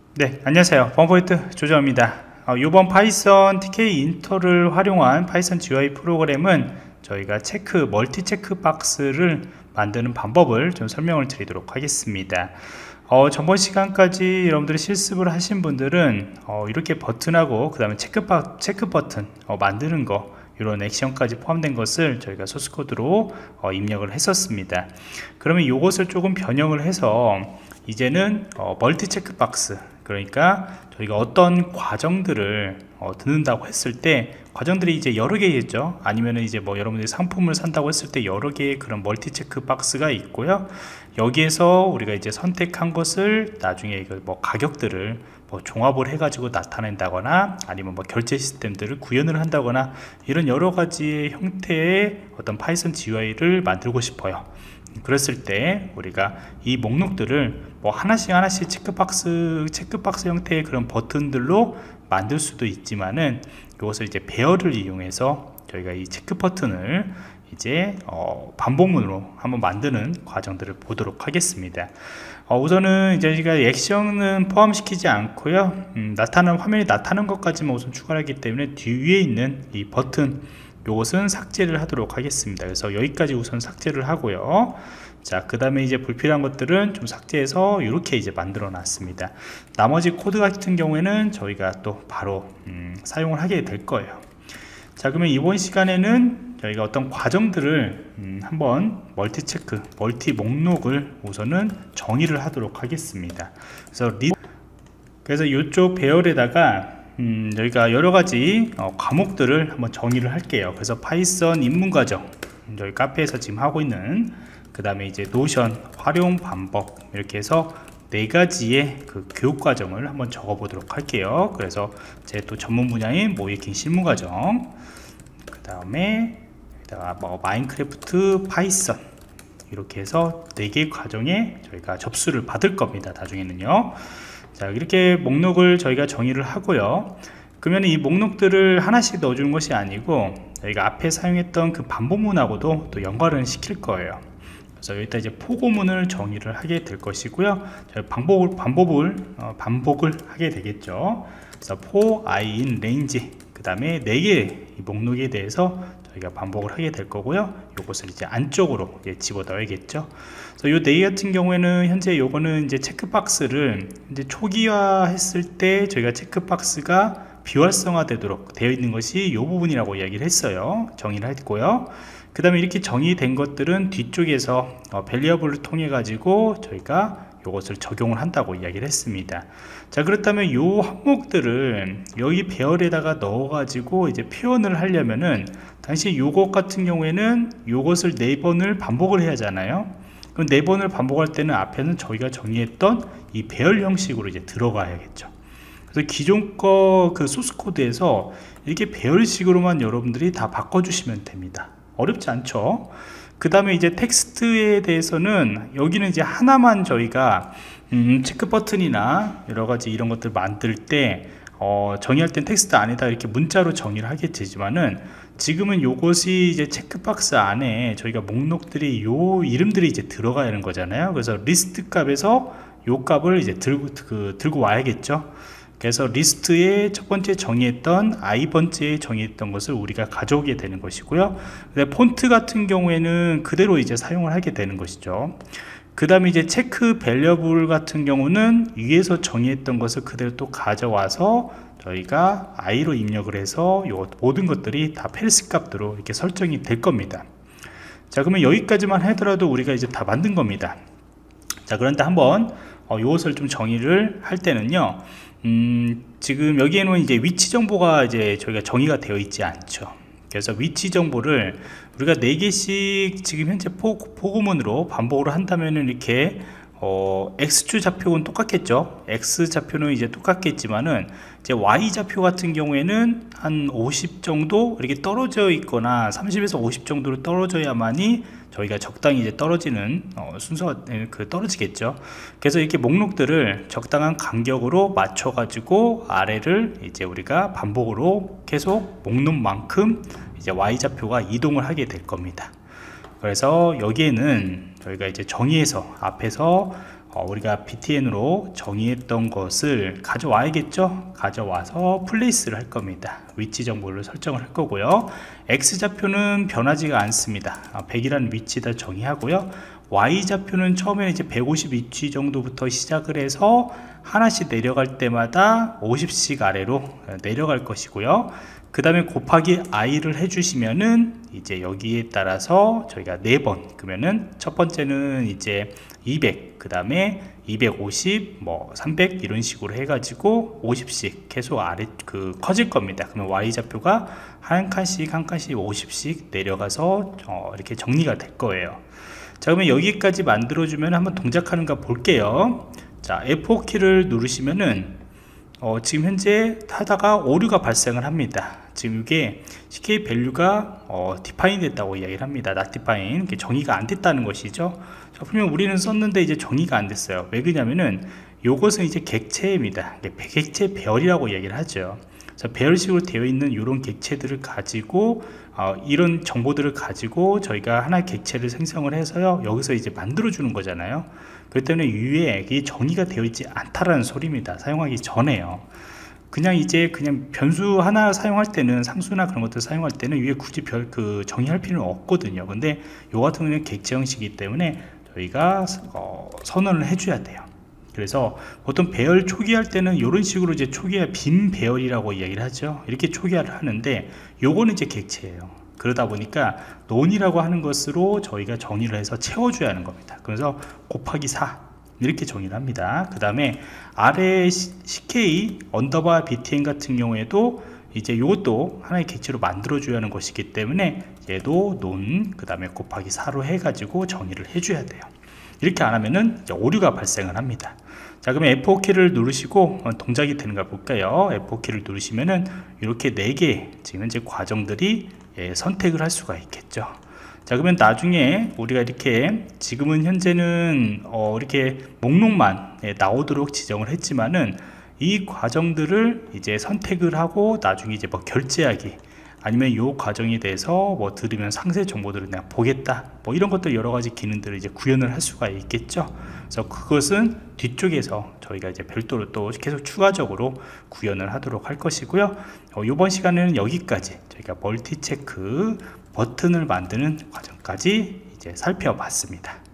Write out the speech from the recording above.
네, 안녕하세요. 범포인트 조정입니다. 이번 파이썬 TK 인터를 활용한 파이썬 GUI 프로그램은 저희가 멀티 체크 박스를 만드는 방법을 좀 설명을 드리도록 하겠습니다. 전번 시간까지 여러분들이 실습을 하신 분들은 이렇게 버튼하고 그 다음에 체크 버튼 만드는 거, 이런 액션까지 포함된 것을 저희가 소스코드로 입력을 했었습니다. 그러면 이것을 조금 변형을 해서 이제는 멀티 체크 박스, 그러니까 저희가 어떤 과정들을 듣는다고 했을 때 과정들이 이제 여러 개겠죠. 아니면은 이제 뭐 여러분들이 상품을 산다고 했을 때 여러 개의 그런 멀티 체크 박스가 있고요. 여기에서 우리가 이제 선택한 것을 나중에 뭐 가격들을 뭐 종합을 해가지고 나타낸다거나 아니면 뭐 결제 시스템들을 구현을 한다거나 이런 여러 가지의 형태의 어떤 파이썬 GUI를 만들고 싶어요. 그랬을 때 우리가 이 목록들을 뭐 하나씩 체크박스 형태의 그런 버튼들로 만들 수도 있지만은 이것을 이제 배열을 이용해서 저희가 이 체크 버튼을 이제 반복문으로 한번 만드는 과정들을 보도록 하겠습니다. 우선은 이제 저희가 액션은 포함시키지 않고요, 화면이 나타나는 것까지만 우선 추가하기 때문에 뒤에 있는 이 버튼, 요것은 삭제를 하도록 하겠습니다. 그래서 여기까지 우선 삭제를 하고요. 자, 그 다음에 이제 불필요한 것들은 좀 삭제해서 이렇게 이제 만들어 놨습니다. 나머지 코드 같은 경우에는 저희가 또 바로 사용을 하게 될 거예요. 자, 그러면 이번 시간에는 저희가 어떤 과정들을 한번 멀티 목록을 우선은 정의를 하도록 하겠습니다. 그래서 이쪽 배열에다가 저희가 여러가지 과목들을 한번 정의를 할게요. 그래서 파이썬 입문과정, 저희 카페에서 지금 하고 있는, 그 다음에 이제 노션 활용 방법, 이렇게 해서 4가지의 그 교육과정을 한번 적어 보도록 할게요. 그래서 제 또 전문 분야인 모이킹 실무과정, 그 다음에 뭐 마인크래프트 파이썬, 이렇게 해서 4개의 과정에 저희가 접수를 받을 겁니다. 나중에는요. 자, 이렇게 목록을 저희가 정의를 하고요. 그러면 이 목록들을 하나씩 넣어주는 것이 아니고 저희가 앞에 사용했던 그 반복문하고도 또 연관을 시킬 거예요. 그래서 여기다 이제 포고문을 정의를 하게 될 것이고요. 저희 반복을 하게 되겠죠. 그래서 for i in range, 그 다음에 4개 이 목록에 대해서 저희가 반복을 하게 될 거고요. 이것을 이제 안쪽으로 집어 넣어야겠죠. 그래서 요 4개 같은 경우에는 현재 요거는 이제 체크박스를 이제 초기화 했을 때 저희가 체크박스가 비활성화 되도록 되어 있는 것이 이 부분이라고 이야기를 했어요. 정의를 했고요. 그 다음에 이렇게 정의된 것들은 뒤쪽에서 밸리어블을 통해 가지고 저희가 이것을 적용을 한다고 이야기를 했습니다. 자, 그렇다면 이 항목들을 여기 배열에다가 넣어 가지고 이제 표현을 하려면은 당시 요것 같은 경우에는 요것을 4번을 반복을 해야 하잖아요. 그럼 4번을 반복할 때는 앞에는 저희가 정의했던 이 배열 형식으로 이제 들어가야겠죠. 그래서 기존 거 그 소스 코드에서 이렇게 배열식으로만 여러분들이 다 바꿔주시면 됩니다. 어렵지 않죠. 그 다음에 이제 텍스트에 대해서는 여기는 이제 하나만 저희가 체크 버튼이나 여러가지 이런 것들 만들 때 정의할 땐 텍스트 안에다 이렇게 문자로 정의를 하게 되지만은 지금은 요것이 이제 체크박스 안에 저희가 목록들이 요 이름들이 이제 들어가야 하는 거잖아요. 그래서 리스트 값에서 요 값을 이제 들고 와야겠죠. 그래서 리스트에 첫 번째 정의했던 i번째에 정의했던 것을 우리가 가져오게 되는 것이고요. 폰트 같은 경우에는 그대로 이제 사용을 하게 되는 것이죠. 그 다음에 이제 체크 밸리어블 같은 경우는 위에서 정의했던 것을 그대로 또 가져와서 저희가 i로 입력을 해서 요 모든 것들이 다 펠스 값으로 이렇게 설정이 될 겁니다. 자, 그러면 여기까지만 하더라도 우리가 이제 다 만든 겁니다. 자, 그런데 한번 이것을 좀 정의를 할 때는요, 지금 여기에는 이제 위치 정보가 이제 저희가 정의가 되어 있지 않죠. 그래서 위치 정보를 우리가 4개씩 지금 현재 포고문으로 반복을 한다면은 이렇게 X축 좌표는 똑같겠죠. X 좌표는 이제 똑같겠지만은 이제 Y 좌표 같은 경우에는 한 50 정도 이렇게 떨어져 있거나 30에서 50 정도로 떨어져야만이 저희가 적당히 이제 떨어지는 순서가 떨어지겠죠. 그래서 이렇게 목록들을 적당한 간격으로 맞춰 가지고 아래를 이제 우리가 반복으로 계속 목록만큼 이제 Y 좌표가 이동을 하게 될 겁니다. 그래서 여기에는 저희가 이제 정의해서 앞에서 우리가 btn으로 정의했던 것을 가져와야겠죠. 가져와서 플레이스를 할 겁니다. 위치 정보를 설정을 할 거고요. x좌표는 변하지가 않습니다. 100이라는 위치다 정의하고요. y좌표는 처음에 이제 150위치 정도부터 시작을 해서 하나씩 내려갈 때마다 50씩 아래로 내려갈 것이고요. 그 다음에 곱하기 i를 해주시면은 이제 여기에 따라서 저희가 4번, 그러면은 첫 번째는 이제 200, 그 다음에 250, 뭐 300 이런 식으로 해가지고 50씩 계속 아래 커질 겁니다. 그러면 y좌표가 한 칸씩 한 칸씩 50씩 내려가서 이렇게 정리가 될 거예요. 자, 그러면 여기까지 만들어주면 한번 동작하는가 볼게요. 자, F4키를 누르시면은 지금 현재 하다가 오류가 발생을 합니다. 지금 이게 CK 밸류가 디파인 됐다고 이야기를 합니다. not define, 정의가 안 됐다는 것이죠. 자, 분명 우리는 썼는데 이제 정의가 안 됐어요. 왜 그러냐면은 요것은 이제 객체입니다. 객체 배열이라고 이야기를 하죠. 자, 배열식으로 되어 있는 이런 객체들을 가지고 이런 정보들을 가지고 저희가 하나의 객체를 생성을 해서요, 여기서 이제 만들어 주는 거잖아요. 그렇기 때문에 위에 이 정의가 되어 있지 않다라는 소리입니다. 사용하기 전에요. 그냥 이제 그냥 변수 하나 사용할 때는, 상수나 그런 것들 사용할 때는 위에 굳이 정의할 필요는 없거든요. 근데 요 같은 경우는 객체 형식이기 때문에 저희가 선언을 해줘야 돼요. 그래서 보통 배열 초기화할 때는 이런 식으로 이제 초기화 빈 배열이라고 이야기를 하죠. 이렇게 초기화를 하는데 요거는 이제 객체예요. 그러다 보니까 논이라고 하는 것으로 저희가 정의를 해서 채워줘야 하는 겁니다. 그래서 곱하기 4 이렇게 정의를 합니다. 그 다음에 아래 CK 언더바 btn 같은 경우에도 이제 이것도 하나의 객체로 만들어줘야 하는 것이기 때문에 얘도 논, 그 다음에 곱하기 4로 해가지고 정의를 해줘야 돼요. 이렇게 안 하면은 오류가 발생을 합니다. 자, 그러면 F4키를 누르시고 동작이 되는가 볼까요? F4키를 누르시면은 이렇게 4개 지금 현재 과정들이 선택을 할 수가 있겠죠. 자, 그러면 나중에 우리가 이렇게 지금은 현재는 이렇게 목록만 나오도록 지정을 했지만은 이 과정들을 이제 선택을 하고 나중에 이제 뭐 결제하기, 아니면 이 과정에 대해서 뭐 들으면 상세 정보들을 그냥 보겠다, 뭐 이런 것들 여러 가지 기능들을 이제 구현을 할 수가 있겠죠. 그래서 그것은 뒤쪽에서 저희가 이제 별도로 또 계속 추가적으로 구현을 하도록 할 것이고요. 이번 시간에는 여기까지 저희가 멀티 체크 버튼을 만드는 과정까지 이제 살펴봤습니다.